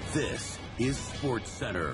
This is Sports Center.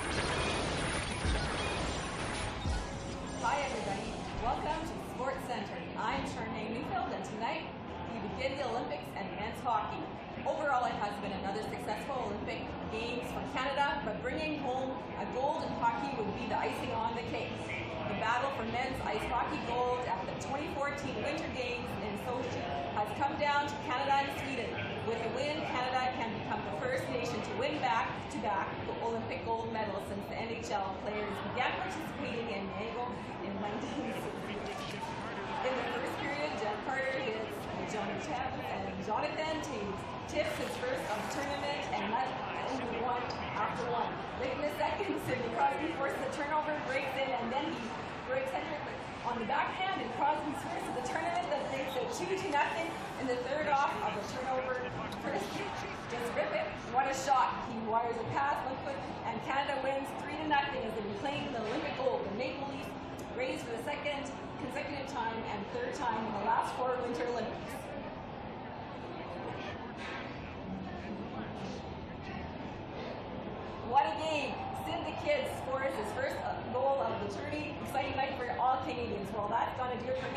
Hi everybody, welcome to Sports Center. I'm Charmaine Newfield, and tonight we begin the Olympics and men's hockey. Overall, it has been another successful Olympic Games for Canada, but bringing home a gold in hockey would be the icing on the cake. The battle for men's ice hockey gold at the 2014 Winter Games in Sochi has come down to Canada and Sweden. With a win, Canada can become the first nation to win back-to-back Olympic gold medals since the NHL players began participating in Mango in 1960. In the first period, Jeff Carter hits Johnny Tapp and Jonathan tips his first of the tournament and let into one after one. Late in the second, Sidney Crosby forces a turnover, breaks in, and then he breaks Hendrick on the backhand, and Crosby's first of the tournament that makes it 2-0 in the third off of a turnover. First, just rip it. What a shot. He wires a pass, one foot, and Canada wins 3-0 as they reclaim the Olympic gold. The Maple Leafs raised for the second consecutive time and third time in the last 4 Winter Olympics. What a game! Sid the Kid scores his first goal of the tourney. Exciting night for all Canadians. Well, that's gonna do it for me.